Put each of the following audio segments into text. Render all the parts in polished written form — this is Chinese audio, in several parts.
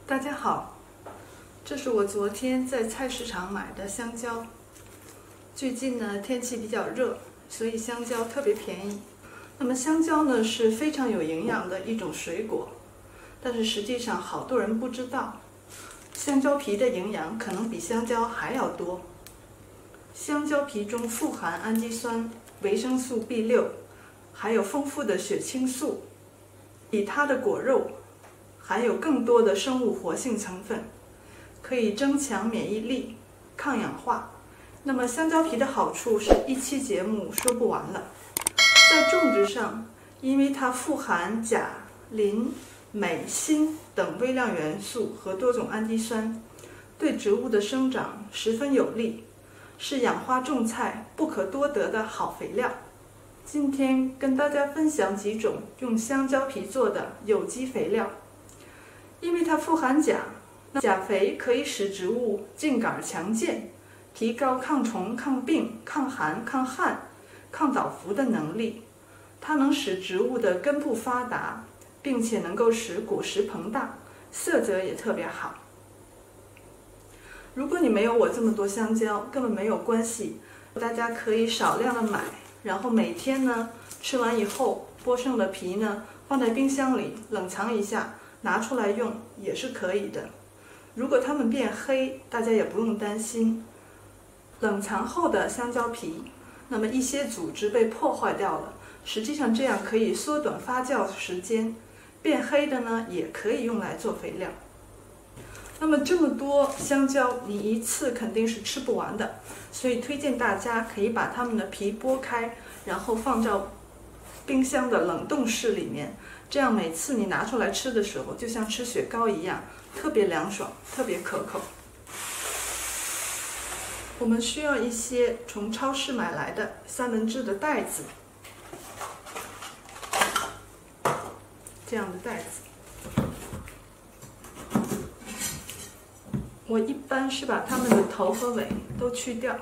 大家好，这是我昨天在菜市场买的香蕉。最近呢，天气比较热，所以香蕉特别便宜。那么香蕉呢是非常有营养的一种水果，但是实际上好多人不知道，香蕉皮的营养可能比香蕉还要多。香蕉皮中富含氨基酸、维生素 B6， 还有丰富的血清素，比它的果肉含有更多的生物活性成分，可以增强免疫力、抗氧化。那么香蕉皮的好处是一期节目说不完了。在种植上，因为它富含钾、磷、镁、锌等微量元素和多种氨基酸，对植物的生长十分有利，是养花种菜不可多得的好肥料。今天跟大家分享几种用香蕉皮做的有机肥料。因为它富含钾，钾肥可以使植物茎秆强健，提高抗虫、抗病、抗寒、抗旱、抗倒伏的能力。它能使植物的根部发达，并且能够使果实膨大，色泽也特别好。如果你没有我这么多香蕉，根本没有关系，大家可以少量的买，然后每天呢吃完以后，剥剩的皮呢放在冰箱里冷藏一下，拿出来用也是可以的。如果它们变黑，大家也不用担心。冷藏后的香蕉皮，那么一些组织被破坏掉了，实际上这样可以缩短发酵时间。变黑的呢，也可以用来做肥料。那么这么多香蕉，你一次肯定是吃不完的，所以推荐大家可以把它们的皮剥开，然后放到冰箱的冷冻室里面。这样每次你拿出来吃的时候，就像吃雪糕一样，特别凉爽，特别可口。我们需要一些从超市买来的三文治的袋子，这样的袋子。我一般是把它们的头和尾都去掉。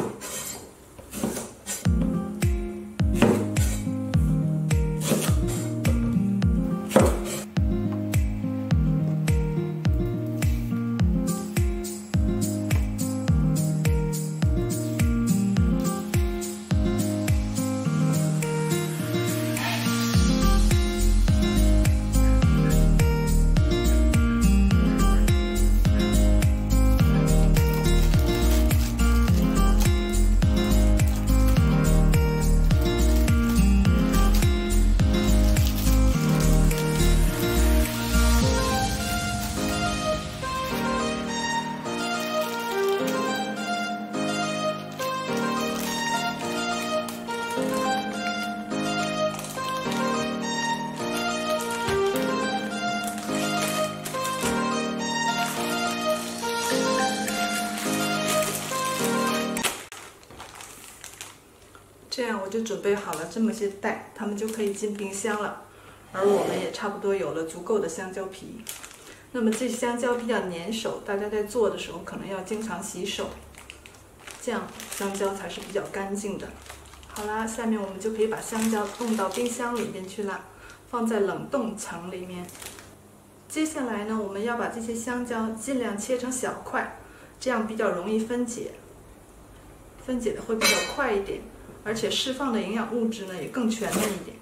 这样我就准备好了这么些袋，它们就可以进冰箱了。而我们也差不多有了足够的香蕉皮。那么这香蕉比较粘手，大家在做的时候可能要经常洗手，这样香蕉才是比较干净的。好啦，下面我们就可以把香蕉冻到冰箱里面去了，放在冷冻层里面。接下来呢，我们要把这些香蕉尽量切成小块，这样比较容易分解，分解的会比较快一点。而且释放的营养物质呢也更全面一点。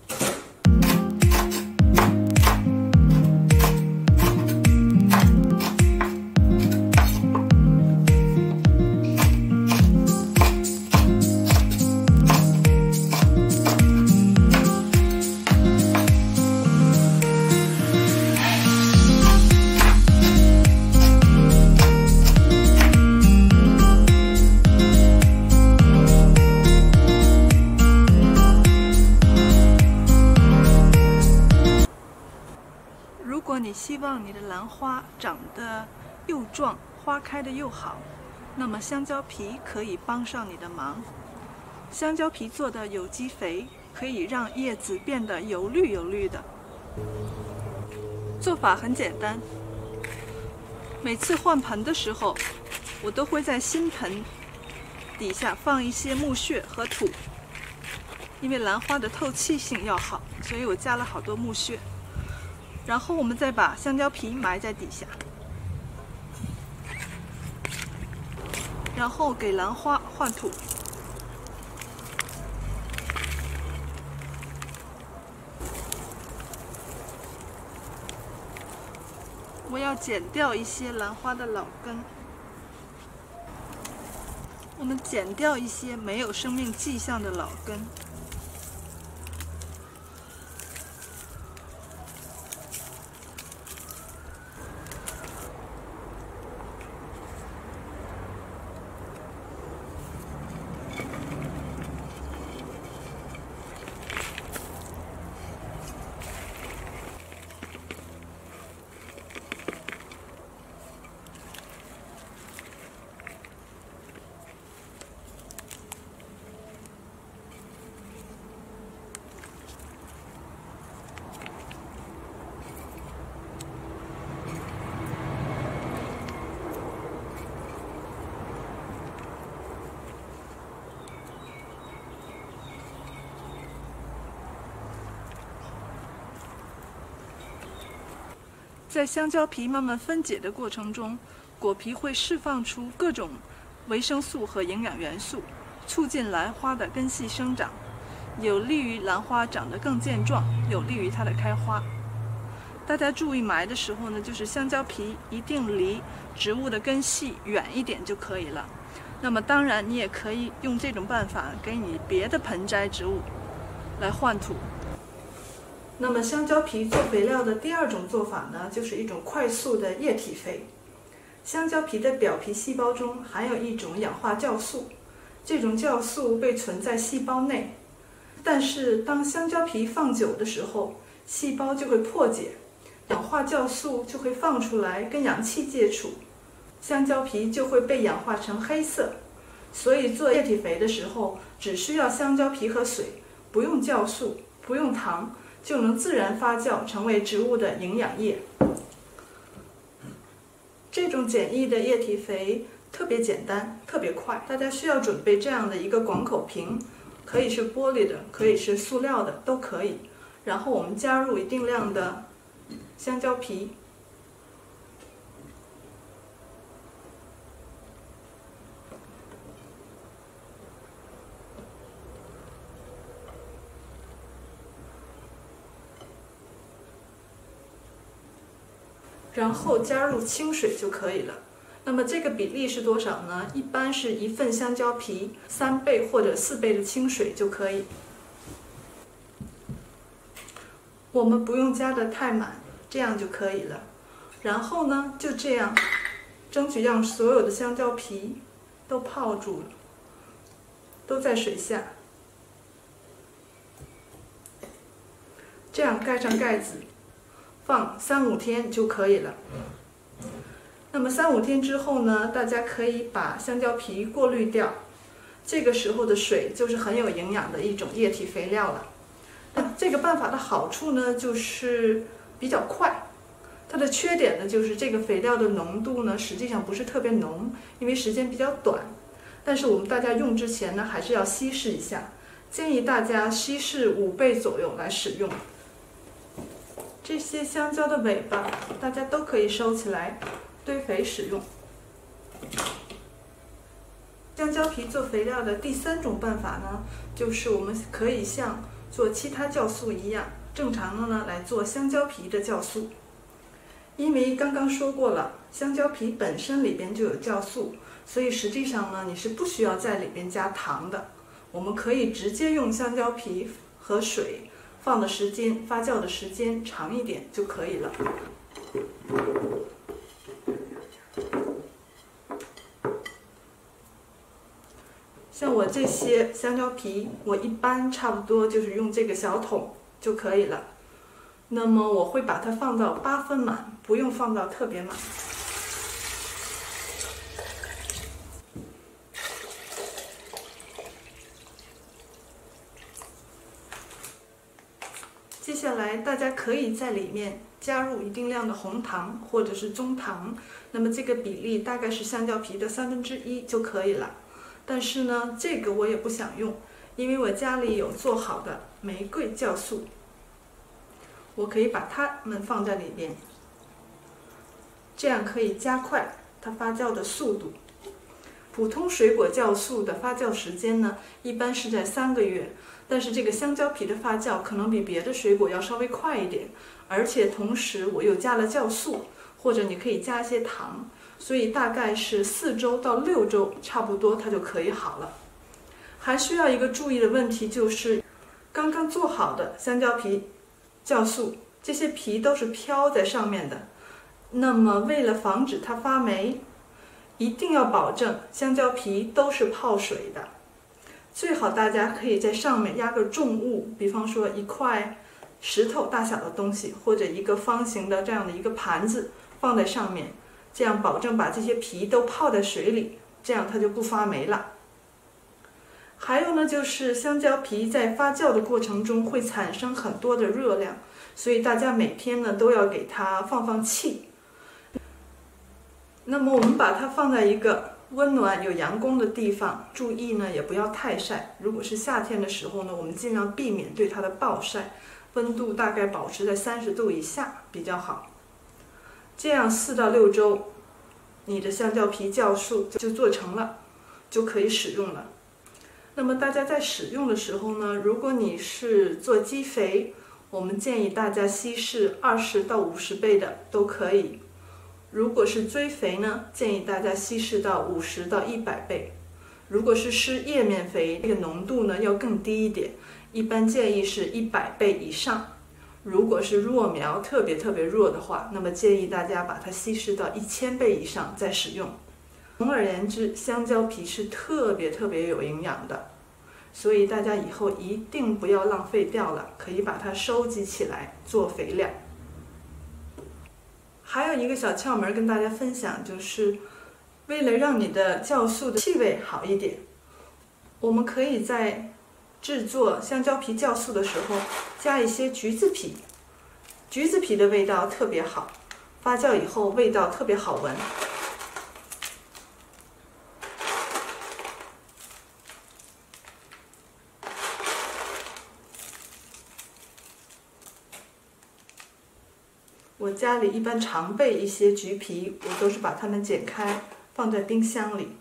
如果你希望你的兰花长得又壮，花开得又好，那么香蕉皮可以帮上你的忙。香蕉皮做的有机肥可以让叶子变得油绿油绿的。做法很简单，每次换盆的时候，我都会在新盆底下放一些木屑和土，因为兰花的透气性要好，所以我加了好多木屑。 然后我们再把香蕉皮埋在底下，然后给兰花换土。我要剪掉一些兰花的老根，我们剪掉一些没有生命迹象的老根。在香蕉皮慢慢分解的过程中，果皮会释放出各种维生素和营养元素，促进兰花的根系生长，有利于兰花长得更健壮，有利于它的开花。大家注意埋的时候呢，就是香蕉皮一定离植物的根系远一点就可以了。那么当然，你也可以用这种办法给你别的盆栽植物来换土。那么香蕉皮做肥料的第二种做法呢，就是一种快速的液体肥。香蕉皮的表皮细胞中含有一种氧化酵素，这种酵素被存在细胞内，但是当香蕉皮放久的时候，细胞就会破解，氧化酵素就会放出来跟氧气接触，香蕉皮就会被氧化成黑色。所以做液体肥的时候，只需要香蕉皮和水，不用酵素，不用糖，就能自然发酵成为植物的营养液。这种简易的液体肥特别简单，特别快。大家需要准备这样的一个广口瓶，可以是玻璃的，可以是塑料的，都可以。然后我们加入一定量的香蕉皮，然后加入清水就可以了。那么这个比例是多少呢？一般是1份香蕉皮3倍或者4倍的清水就可以。我们不用加得太满，这样就可以了。然后呢，就这样，争取让所有的香蕉皮都泡住了，都在水下。这样盖上盖子，放3-5天就可以了。那么3-5天之后呢，大家可以把香蕉皮过滤掉，这个时候的水就是很有营养的一种液体肥料了。那这个办法的好处呢，就是比较快。它的缺点呢，就是这个肥料的浓度呢，实际上不是特别浓，因为时间比较短。但是我们大家用之前呢，还是要稀释一下，建议大家稀释5倍左右来使用。这些香蕉的尾巴，大家都可以收起来堆肥使用。香蕉皮做肥料的第3种办法呢，就是我们可以像做其他酵素一样，正常的呢来做香蕉皮的酵素。因为刚刚说过了，香蕉皮本身里边就有酵素，所以实际上呢，你是不需要在里边加糖的。我们可以直接用香蕉皮和水，放的时间、发酵的时间长一点就可以了。像我这些香蕉皮，我一般差不多就是用这个小桶就可以了。那么我会把它放到8分满，不用放到特别满。接下来大家可以在里面加入一定量的红糖或者是中糖，那么这个比例大概是香蕉皮的1/3就可以了。但是呢，这个我也不想用，因为我家里有做好的玫瑰酵素。 我可以把它们放在里边，这样可以加快它发酵的速度。普通水果酵素的发酵时间呢，一般是在3个月，但是这个香蕉皮的发酵可能比别的水果要稍微快一点，而且同时我又加了酵素，或者你可以加一些糖，所以大概是4周到6周，差不多它就可以好了。还需要一个注意的问题，就是刚刚做好的香蕉皮酵素，这些皮都是飘在上面的，那么为了防止它发霉，一定要保证香蕉皮都是泡水的。最好大家可以在上面压个重物，比方说一块石头大小的东西，或者一个方形的这样的一个盘子放在上面，这样保证把这些皮都泡在水里，这样它就不发霉了。还有呢，就是香蕉皮在发酵的过程中会产生很多的热量，所以大家每天呢都要给它放气。那么我们把它放在一个温暖有阳光的地方，注意呢也不要太晒。如果是夏天的时候呢，我们尽量避免对它的暴晒，温度大概保持在30度以下比较好。这样4到6周，你的香蕉皮酵素就做成了，就可以使用了。那么大家在使用的时候呢，如果你是做肌肥，我们建议大家稀释20到50倍的都可以。如果是追肥呢，建议大家稀释到50到100倍。如果是施叶面肥，这个浓度呢要更低一点，一般建议是100倍以上。如果是弱苗特别弱的话，那么建议大家把它稀释到1000倍以上再使用。总而言之，香蕉皮是特别有营养的，所以大家以后一定不要浪费掉了，可以把它收集起来做肥料。还有一个小窍门跟大家分享，就是为了让你的酵素的气味好一点，我们可以在制作香蕉皮酵素的时候加一些橘子皮。橘子皮的味道特别好，发酵以后味道特别好闻。我家里一般常备一些橘皮，我都是把它们剪开放在冰箱里。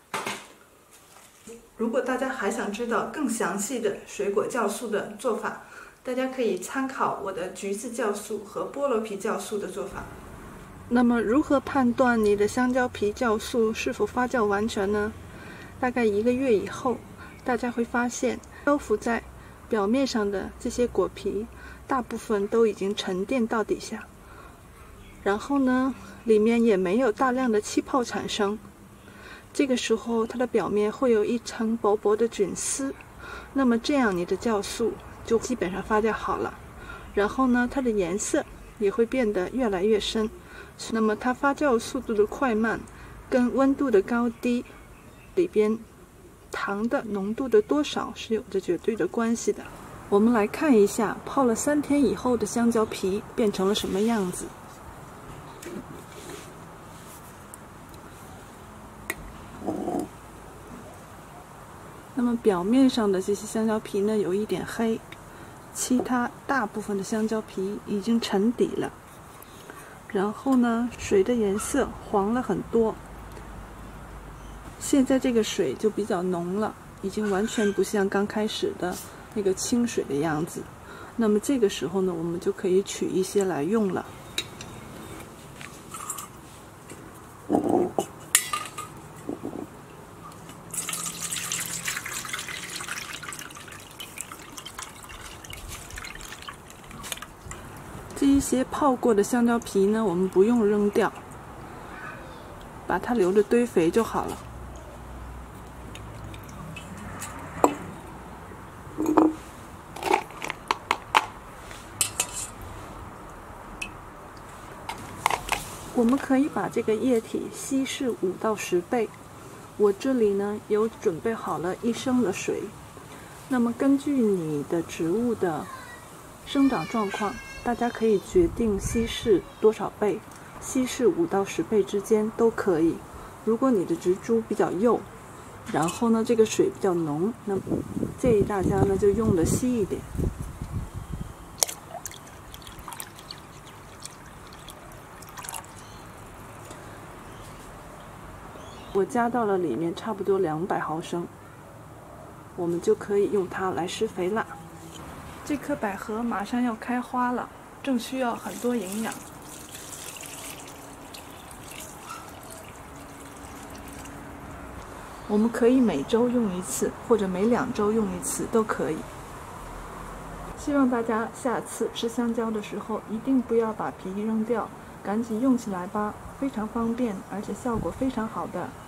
如果大家还想知道更详细的水果酵素的做法，大家可以参考我的橘子酵素和菠萝皮酵素的做法。那么如何判断你的香蕉皮酵素是否发酵完全呢？大概1个月以后，大家会发现漂浮在表面上的这些果皮大部分都已经沉淀到底下，然后呢，里面也没有大量的气泡产生。这个时候它的表面会有一层薄薄的菌丝，那么这样你的酵素就基本上发酵好了。然后呢，它的颜色也会变得越来越深。那么它发酵速度的快慢跟温度的高低里边糖的浓度的多少是有着绝对的关系的。我们来看一下泡了3天以后的香蕉皮变成了什么样子。那么表面上的这些香蕉皮呢有一点黑，其他大部分的香蕉皮已经沉底了。然后呢，水的颜色黄了很多，现在这个水就比较浓了，已经完全不像刚开始的那个清水的样子。那么这个时候呢，我们就可以取一些来用了。这一些泡过的香蕉皮呢，我们不用扔掉，把它留着堆肥就好了。我们可以把这个液体稀释5到10倍。我这里呢有准备好了1升的水，那么根据你的植物的生长状况，大家可以决定稀释多少倍，稀释5到10倍之间都可以。如果你的植株比较幼，然后呢这个水比较浓，那么建议大家呢就用的稀一点。 我加到了里面差不多200毫升，我们就可以用它来施肥啦。 这棵百合马上要开花了，正需要很多营养。我们可以每周用1次，或者每2周用1次都可以。希望大家下次吃香蕉的时候，一定不要把皮扔掉，赶紧用起来吧，非常方便，而且效果非常好的。